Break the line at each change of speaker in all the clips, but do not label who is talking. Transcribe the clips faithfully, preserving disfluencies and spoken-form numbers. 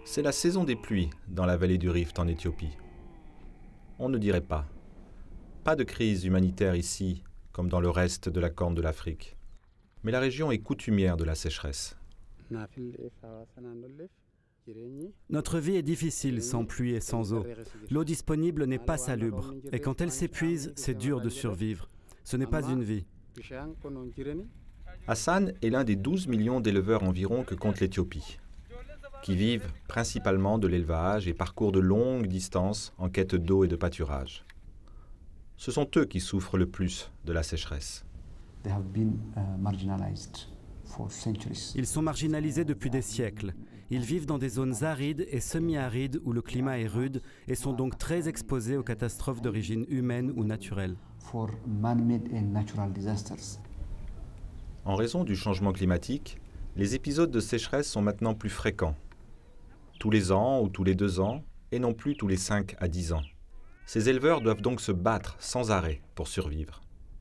C'est la saison des pluies dans la vallée du Rift en Éthiopie. On ne dirait pas. Pas de crise humanitaire ici, comme dans le reste de la Corne de l'Afrique. Mais la région est coutumière de la sécheresse.
Notre vie est difficile sans pluie et sans eau. L'eau disponible n'est pas salubre, et quand elle s'épuise, c'est dur de survivre. Ce n'est pas une vie.
Hassan est l'un des douze millions d'éleveurs environ que compte l'Éthiopie, qui vivent principalement de l'élevage et parcourent de longues distances en quête d'eau et de pâturage. Ce sont eux qui souffrent le plus de la sécheresse.
Ils sont marginalisés depuis des siècles. Ils vivent dans des zones arides et semi-arides où le climat est rude et sont donc très exposés aux catastrophes d'origine humaine ou naturelle.
En raison du changement climatique, les épisodes de sécheresse sont maintenant plus fréquents. Tous les ans ou tous les deux ans, et non plus tous les cinq à dix ans. Ces éleveurs doivent donc se battre sans arrêt pour survivre.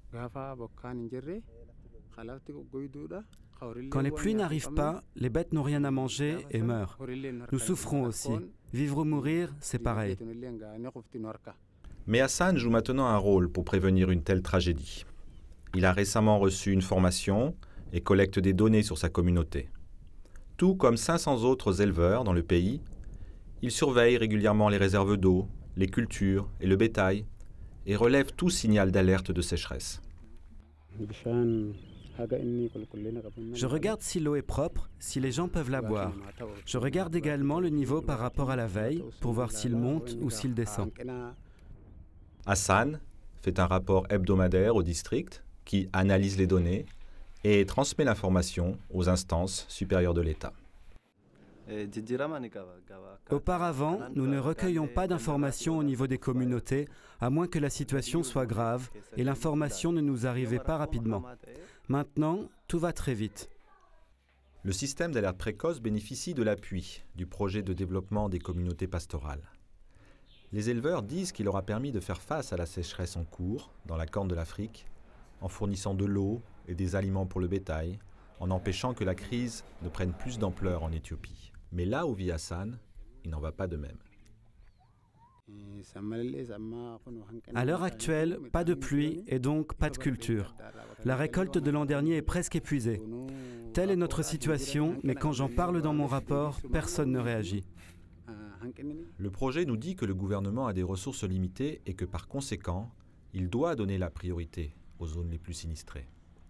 Quand les pluies n'arrivent pas, les bêtes n'ont rien à manger et meurent. Nous souffrons aussi. Vivre ou mourir, c'est pareil.
Mais Hassan joue maintenant un rôle pour prévenir une telle tragédie. Il a récemment reçu une formation et collecte des données sur sa communauté. Tout comme cinq cents autres éleveurs dans le pays, il surveille régulièrement les réserves d'eau, les cultures et le bétail et relève tout signal d'alerte de sécheresse.
Je regarde si l'eau est propre, si les gens peuvent la boire. Je regarde également le niveau par rapport à la veille pour voir s'il monte ou s'il descend.
Hassan fait un rapport hebdomadaire au district qui analyse les données et transmet l'information aux instances supérieures de l'État.
Auparavant, nous ne recueillions pas d'informations au niveau des communautés, à moins que la situation soit grave, et l'information ne nous arrivait pas rapidement. Maintenant, tout va très vite.
Le système d'alerte précoce bénéficie de l'appui du projet de développement des communautés pastorales. Les éleveurs disent qu'il leur a permis de faire face à la sécheresse en cours dans la Corne de l'Afrique, en fournissant de l'eau et des aliments pour le bétail, en empêchant que la crise ne prenne plus d'ampleur en Éthiopie. Mais là où vit Hassan, il n'en va pas de même.
À l'heure actuelle, pas de pluie et donc pas de culture. La récolte de l'an dernier est presque épuisée. Telle est notre situation, mais quand j'en parle dans mon rapport, personne ne réagit.
Le projet nous dit que le gouvernement a des ressources limitées et que par conséquent, il doit donner la priorité aux zones les plus sinistrées.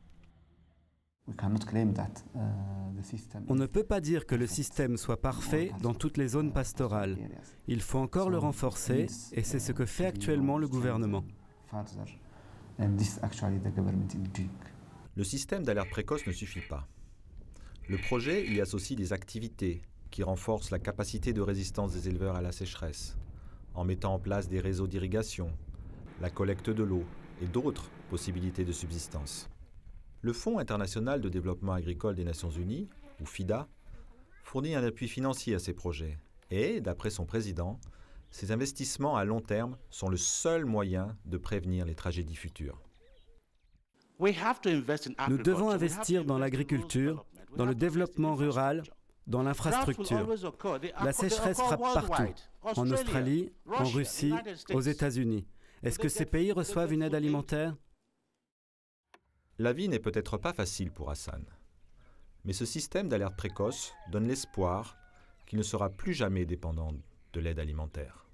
On ne peut pas dire que le système soit parfait dans toutes les zones pastorales. Il faut encore le renforcer et c'est ce que fait actuellement le gouvernement.
Le système d'alerte précoce ne suffit pas. Le projet y associe des activités qui renforcent la capacité de résistance des éleveurs à la sécheresse, en mettant en place des réseaux d'irrigation, la collecte de l'eau et d'autres possibilités de subsistance. Le Fonds international de développement agricole des Nations unies, ou FIDA, fournit un appui financier à ces projets et, d'après son président, ces investissements à long terme sont le seul moyen de prévenir les tragédies futures.
Nous devons investir dans l'agriculture, dans le développement rural, dans l'infrastructure. La sécheresse frappe partout, en Australie, en Russie, aux États-Unis. Est-ce que ces pays reçoivent une aide alimentaire ?
La vie n'est peut-être pas facile pour Hassan, mais ce système d'alerte précoce donne l'espoir qu'il ne sera plus jamais dépendant de l'aide alimentaire.